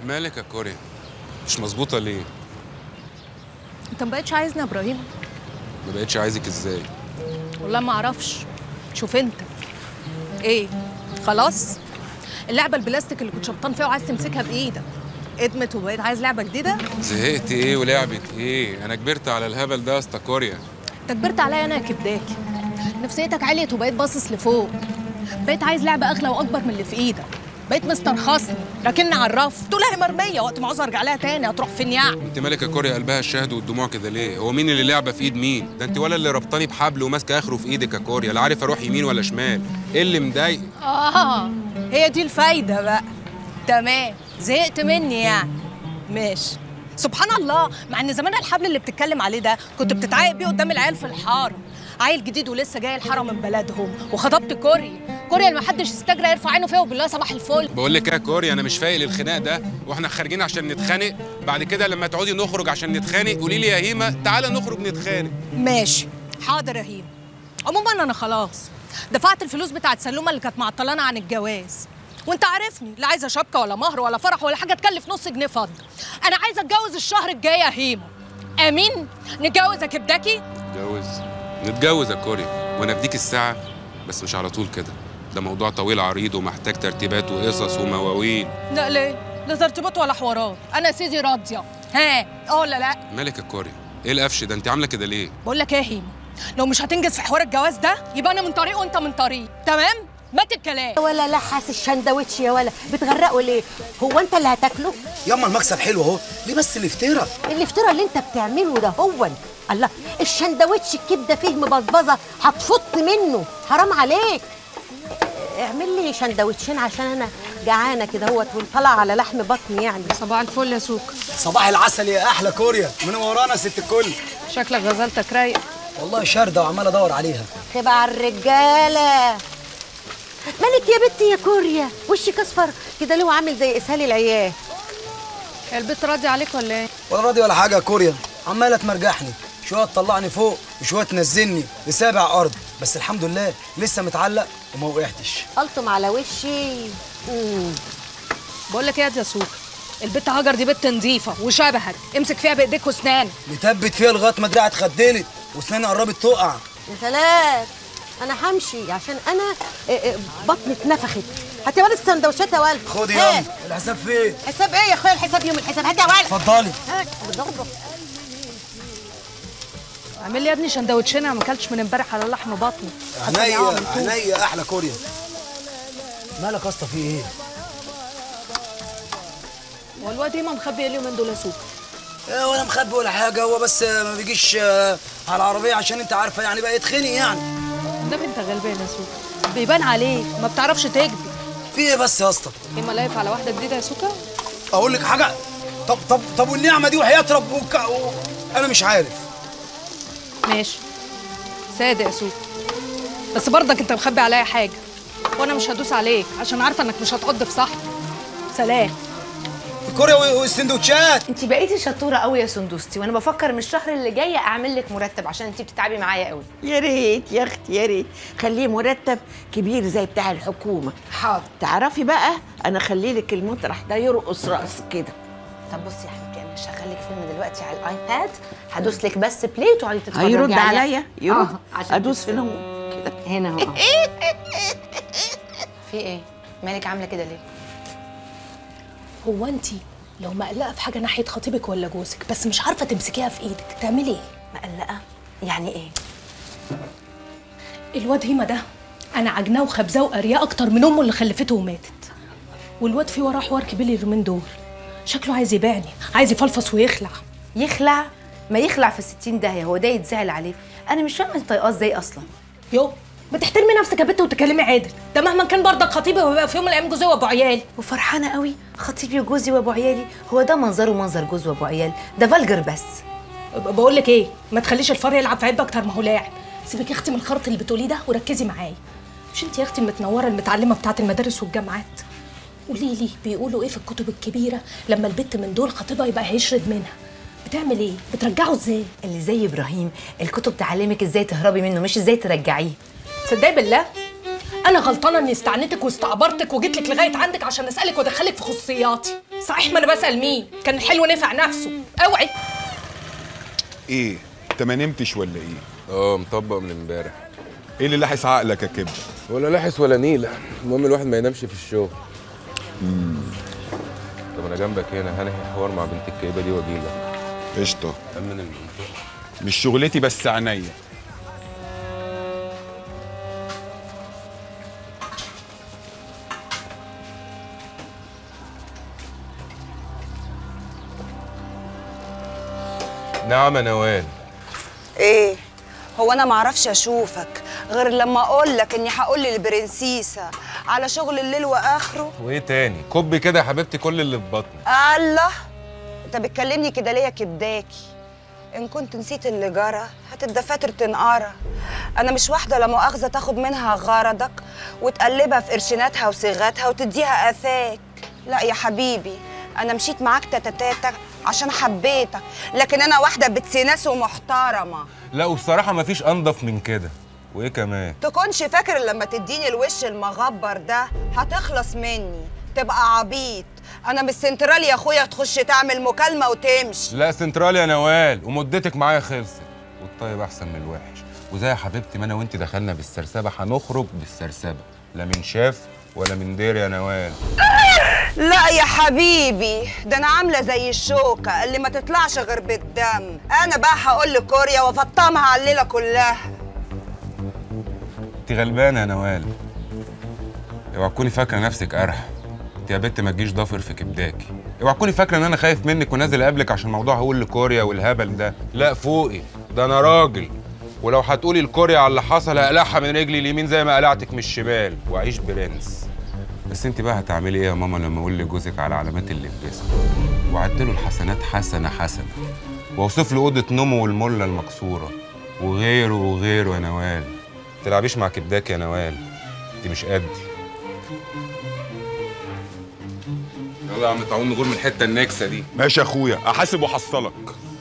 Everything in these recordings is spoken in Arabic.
مالك يا كوريا؟ مش مظبوطة ليه؟ انت ما بقتش عايزني يا ابراهيم؟ ما بقتش عايزك ازاي؟ والله ما اعرفش. شوف انت ايه، خلاص اللعبه البلاستيك اللي كنت شبطان فيها وعايز تمسكها بايدك ادمت وبقيت عايز لعبه جديده؟ زهقت ايه ولعبة ايه؟ انا كبرت على الهبل ده يا اسطى كوريا. انت كبرت عليا انا يا كبداكي. نفسيتك عليت وبقيت باصص لفوق، بقيت عايز لعبه اغلى واكبر من اللي في ايدك، بقيت مسترخصني راكني على الرف تقول اهي مرميه، وقت ما عاوز ارجع لها تاني هتروح فين يعني؟ انت مالك يا كوريا قلبها الشهد والدموع كده ليه؟ هو مين اللي لعبه في ايد مين؟ ده انت ولا اللي ربطاني بحبل وماسكه اخره في ايدك يا كوريا، لا عارف اروح يمين ولا شمال، ايه اللي مضايق؟ هي دي الفايده بقى. تمام، زهقت مني يعني. ماشي. سبحان الله، مع ان زمان الحبل اللي بتتكلم عليه ده كنت بتتعايق بيه قدام العيال في الحاره. عيل جديد ولسه جاي الحاره من بلدهم وخطبت كوريا اللي محدش استجرى يرفع عينه فيها، وبالله صباح الفل. بقول لك ايه يا كوريا، انا مش فايق للخناق ده، واحنا خارجين عشان نتخانق، بعد كده لما تعودي نخرج عشان نتخانق قولي لي يا هيمه تعالى نخرج نتخانق. ماشي حاضر يا هيمه. عموما انا خلاص دفعت الفلوس بتاعت سلومه اللي كانت معطلانه عن الجواز، وانت عارفني لا عايزه شبكه ولا مهر ولا فرح ولا حاجه تكلف نص جنيه فضه. انا عايزه اتجوز الشهر الجاي يا هيمه. امين؟ نتجوز يا كبداكي؟ نتجوز يا كوريا، وانا اديك الساعه، بس مش على طول كده، ده موضوع طويل عريض ومحتاج ترتيبات وقصص ومواويل. لا ليه؟ لا ترتيبات ولا حوارات، انا يا سيدي راضيه. ها ولا لا؟ مالك يا كوريا؟ ايه القفش ده؟ انت عامله كده ليه؟ بقول لك ايه يا هيمه، لو مش هتنجز في حوار الجواز ده يبقى انا من طريق وانت من طريق، تمام؟ مات الكلام. ولا لحس الشندوتش يا ولا بتغرقوا ليه؟ هو انت اللي هتاكله؟ ياما المكسب حلو اهو، ليه بس الافتراء؟ الافتراء اللي انت بتعمله ده هو الله، الشندوتش الكبده فيه مبظبظه هتفط منه، حرام عليك. اعمل لي شندوتشين عشان انا جعانه كده اهوت وطلع على لحم بطني يعني. صباح الفل يا سوق. صباح العسل يا احلى كوريا، من ورانا ست الكل. شكلك غزلتك رايق. والله شارده وعمال ادور عليها. خيبة على الرجاله. مالك يا بنتي يا كوريا؟ وشك اصفر كده ليه وعامل زي اسهال العيال؟ البيت راضي عليك ولا ايه؟ ولا راضي ولا حاجه يا كوريا، عماله تمرجحني، شويه تطلعني فوق وشويه تنزلني لسابع ارض، بس الحمد لله لسه متعلق وما وقعتش. قلتم على وشي. بقول لك ايه يا سوق، البت هاجر دي بنت نظيفه وشبهك، امسك فيها بايديك واسنانك. متبت فيها لغايه ما دراعي اتخدلت واسناني قربت تقع. يا سلام، انا همشي عشان انا بطني اتنفخت. هاتي يا ولد السندوتشات يا ولد. خدي يلا، الحساب فين؟ حساب ايه يا اخويا؟ الحساب يوم الحساب. هاتي يا ولد. اتفضلي. اعمل لي يا ابني شندوتشين، انا ما اكلتش من امبارح على لحم بطني. عينيا عينيا احلى كوريا. مالك يا اسطى في ايه؟ هو الواد ايه مخبي اليومين دول يا سوق؟ ولا مخبي ولا حاجه، هو بس ما بيجيش على العربيه عشان انت عارفه يعني بقى يتخنق يعني. ده انت غلبان يا سوق، بيبان عليك ما بتعرفش تكذب. في ايه بس يا اسطى؟ ايه ملايف على واحده جديده يا سوكا؟ اقول لك حاجه؟ طب والنعمه دي وحياه ربك انا مش عارف. ماشي صادق يا سوق، بس برضك انت مخبي عليا حاجه، وانا مش هدوس عليك عشان عارفه انك مش هتعض في صاحبي. سلام. الكوريا والسندوتشات. انت بقيتي شطوره قوي يا سندوستي، وانا بفكر من الشهر اللي جاي اعمل لك مرتب عشان انت بتتعبي معايا قوي. يا ريت يا اختي يا ريت، خليه مرتب كبير زي بتاع الحكومه. حاضر. تعرفي بقى انا خلي لك المطرح ده يرقص رقص كده. طب بصي يا حبيبتي، انا هشغل لك فيلم دلوقتي على الايباد، هدوس لك بس بلاي وتقعدي تتفرجي عليه. هيرد عليا؟ يرد. عشان ادوس هنا كده هنا اهو. في ايه؟ مالك عامله كده ليه؟ هو انت لو مقلقه في حاجه ناحيه خطيبك ولا جوزك بس مش عارفه تمسكيها في ايدك تعملي ايه؟ مقلقه؟ يعني ايه؟ الواد هيما ده انا عجناه وخبزاه وقرياه اكتر من امه اللي خلفته وماتت، والواد فيه وراه حوار كبير اليومين دول، شكله عايز يبيعني، عايز يفلفص ويخلع. يخلع؟ ما يخلع في 60 داهيه، هو ده يتزعل عليه؟ انا مش فاهمه انت طايقاه ازاي اصلا. يو ما تحترمي نفسك يا بنت وتكلمي عادل، ده مهما كان برضك خطيبي وهيبقى في يوم من الايام جوزي وابو عيال. وفرحانه قوي خطيبي وجوزي وابو عيالي؟ هو ده منظره منظر جوز وابو عيال؟ ده فالجر بس. بقول لك ايه، ما تخليش الفار يلعب في عيب اكتر ما هو لاعب. سيبك يا اختي من الخرط اللي بتقوليه ده وركزي معايا. مش انت يا اختي المتنوره المتعلمه بتاعه المدارس والجامعات؟ قولي لي بيقولوا ايه في الكتب الكبيره لما البت من دول خطيبها يبقى هيشرد منها؟ بتعمل ايه؟ بترجعه ازاي؟ اللي زي ابراهيم الكتب تعلمك ازاي تهربي منه مش ازاي ترجعيه. تصدقي بالله انا غلطانه اني استعنتك واستعبرتك وجيت لك لغايه عندك عشان اسالك وادخلك في خصوصياتي. صحيح ما انا بسال مين؟ كان الحلو نفع نفسه. اوعي. ايه انت ما نمتش ولا ايه؟ مطبق من امبارح. ايه اللي لاحس عقلك يا كبده؟ ولا لاحس ولا نيله، المهم الواحد ما ينامش في الشغل. طب انا جنبك هنا هنهي حوار مع بنت الكئيبه دي واجيلك. قشطه. امن المنطقه. مش شغلتي بس عينيا. نعم يا نوال. ايه هو انا معرفش اشوفك غير لما اقول لك اني هقول للبرنسيسه على شغل الليل واخره؟ وايه تاني؟ كبي كده يا حبيبتي كل اللي في بطني. الله، انت بتكلمني كده ليه يا كبداكي؟ ان كنت نسيت اللي جرى هتتدفاتر تنقرة. انا مش واحده لا مؤاخذه تاخد منها غرضك وتقلبها في قرشيناتها وصيغاتها وتديها اثاك. لا يا حبيبي، انا مشيت معاك تاتا عشان حبيتك، لكن انا واحده بتسيناس ومحترمه. لا وبصراحه مفيش انضف من كده. وايه كمان؟ تكونش فاكر لما تديني الوش المغبر ده هتخلص مني، تبقى عبيط. انا مش سنترال يا اخويا تخش تعمل مكالمه وتمشي. لا سنترال يا نوال، ومدتك معايا خلصت. والطيب احسن من الوحش، وزي يا حبيبتي ما انا وانت دخلنا بالسرسبه هنخرج بالسرسبه، لا من شاف ولا من دير يا نوال. لا يا حبيبي، ده انا عامله زي الشوكه اللي ما تطلعش غير بالدم. انا بقى هقول لكوريا وافطمها على الليله كلها. انت غلبانه يا نوال، اوعى تكوني فاكره نفسك قرح. انت يا بت ما تجيش ضافر في كبداكي. اوعى تكوني فاكره ان انا خايف منك ونازل اقابلك عشان موضوع هقول لكوريا والهبل ده. لا فوقي، ده انا راجل، ولو هتقولي لكوريا على اللي حصل هقلعها من رجلي اليمين زي ما قلعتك من الشمال واعيش برنس. بس انت بقى هتعملي ايه يا ماما لما اقول لجوزك على علامات اللي في جسمه وعدله الحسنات حسنه حسنه، واوصف له اوضه نومه والمله المكسوره وغيره وغيره؟ يا نوال ما تلعبيش مع كبداك يا نوال، انت مش قدي. يلا يا عم تعالوا نغور من الحته النكسه دي. ماشي يا اخويا، احاسب واحصلك.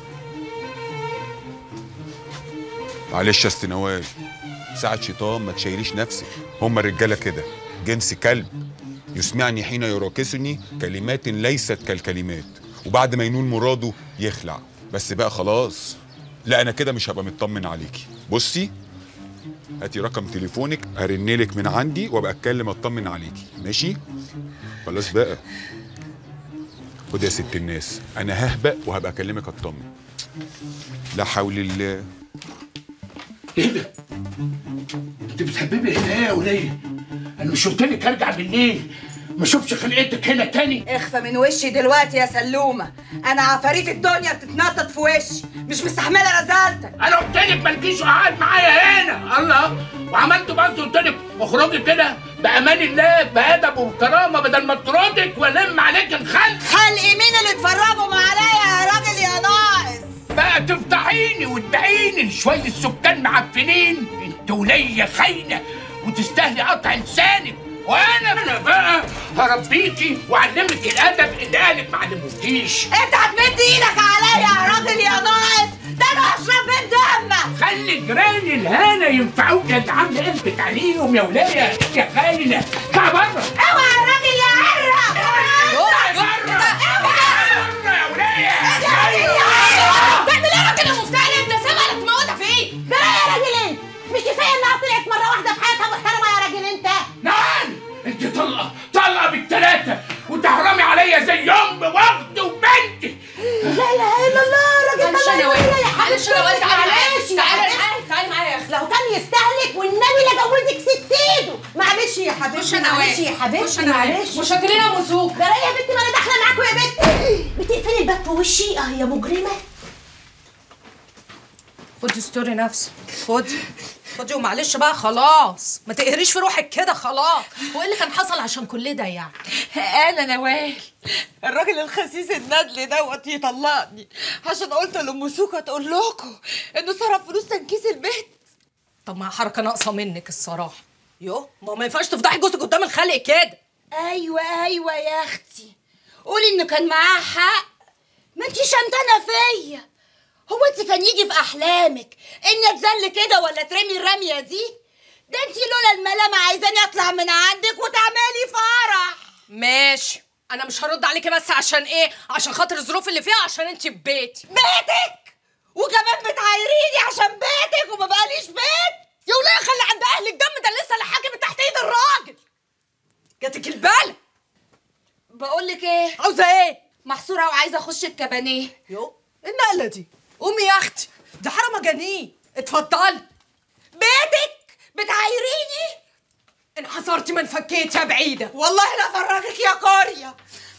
معلش يا ست نوال، ساعة شيطان ما تشيليش نفسك. هما الرجاله كده، جنس كلب يسمعني حين يراكسني كلمات ليست كالكلمات، وبعد ما ينول مراده يخلع. بس بقى خلاص، لا انا كده مش هبقى مطمن عليكي. بصي هاتي رقم تليفونك ارنلك من عندي وابقى اتكلم اطمن عليكي، ماشي؟ خلاص بقى. خد يا ست الناس، انا ههبق وهبقى اكلمك اطمن. لا حول الله. ايه ده؟ انت بتحببي هنا ايه يا وليه؟ انا مش قلت لك ارجع بالليل ما اشوفش خلقتك هنا تاني؟ اخفى من وشي دلوقتي يا سلومه، انا عفاريت الدنيا بتتنطط في وشي، مش مستحمله رزالتك. انا قلت لك مالكيش قاعد معايا هنا، الله، وعملت بس قلت لك اخرجي كده بامان الله بادب وكرامه بدل ما اطردك والم عليك الخلق. خلق مين اللي اتفرجوا عليا يا راجل يا ناقص؟ بقى تفضحيني وتبيعيني شويه سكان معفنين، انت ولية خاينه وتستاهلي قطع لسانك، وانا بقى هربيكي واعلمك الادب اللي قالك ما علموكيش. انت هتمد ايدك عليا يا راجل يا ناقص؟ ده انا هشرب من دمك. خلي جيراني الهنا ينفعوك اللي عامله قلبك عليهم يا ولايه يا خاينه. اطلع بره. اوعى يا راجل يا عرق. اطلع بره. بره يا ولايه. تعمل ايه يا راجل يا مفتري؟ انت سامع اللي تموتها فيه؟ ده يا راجل انت مش كفايه انها طلعت مره واحده في حياتها محترمه يا راجل انت؟ نعم انت طلقه بالثلاثه وتحرمي عليا زي ام واختي وبنتي. لا اله الا الله. راجل معلش انا يا حبيبتي، تعالي تعالي معايا يا اخي. لو كان يستهلك والنبي لجوزك ست ايده. معلش يا حبيبتي، خش انا معلش يا حبيبتي، معلش. مش هتلاقينا مسوق. ده يا بنتي ما انا داخله معاكوا يا بنتي. بتقفلي الباب في وشي يا مجرمه. خدي ستوري نفسه، خدي ومعلش بقى خلاص، ما تقهريش في روحك كده خلاص. وايه اللي كان حصل عشان كل ده يعني؟ انا نوال الراجل الخسيس الندل دوت يطلقني عشان قلت لام سوكه تقول لكم انه صرف فلوس تنكيس البيت. طب ما حركه ناقصه منك الصراحه. ما ينفعش تفضحي جوزك قدام الخلق كده. ايوه يا اختي، قولي انه كان معاه حق، ما انتي شمتانه فيا. هو انت كان يجي في احلامك اني اتذل كده ولا ترمي الرميه دي؟ ده انت لولا الملامه عايزاني اطلع من عندك وتعملي فرح. ماشي، انا مش هرد عليكي بس عشان ايه؟ عشان خاطر الظروف اللي فيها، عشان انت في بيتي. بيتك؟ وكمان بتعايريني عشان بيتك وما بقاليش بيت؟ يا وليه خلي عند اهلك دم، ده لسه الحاجه من تحت ايد الراجل. جاتك البالة. بقول لك ايه؟ عاوزه ايه؟ محصوره وعايزه اخش الكبانيه. يو ايه النقله دي؟ قومي يا اختي، دي حاره مجانين. اتفضلي. بيتك؟ بتعايريني؟ انحصرتي ما انفكيتي يا بعيده. والله لا افرجك يا كوريا.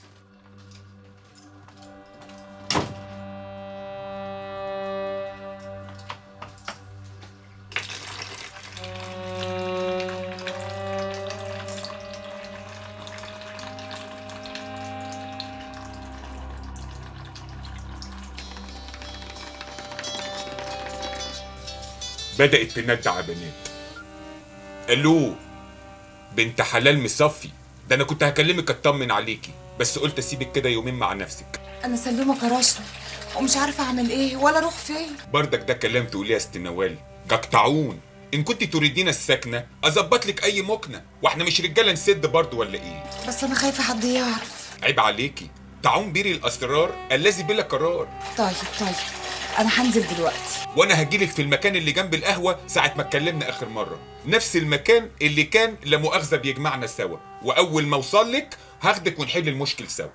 بدأت تندع بنات. الو بنت حلال مصفي، ده انا كنت هكلمك اطمن عليكي، بس قلت اسيبك كده يومين مع نفسك. انا سلومه كرشنا ومش عارفه اعمل ايه ولا اروح فين. بردك ده كلام تقوليه يا ست نوال، جقطعون. ان كنت تريدين السكنه اظبط لك اي مكنه، واحنا مش رجاله نسد برضه ولا ايه؟ بس انا خايفه حد يعرف. عيب عليكي، طاعون بيري الاسرار الذي بلا قرار. طيب انا هنزل دلوقتي، وانا هجيلك في المكان اللي جنب القهوه ساعه ما اتكلمنا اخر مره، نفس المكان اللي كان لا مؤاخذه بيجمعنا سوا، واول ما اوصل لك هاخدك ونحل المشكل سوا.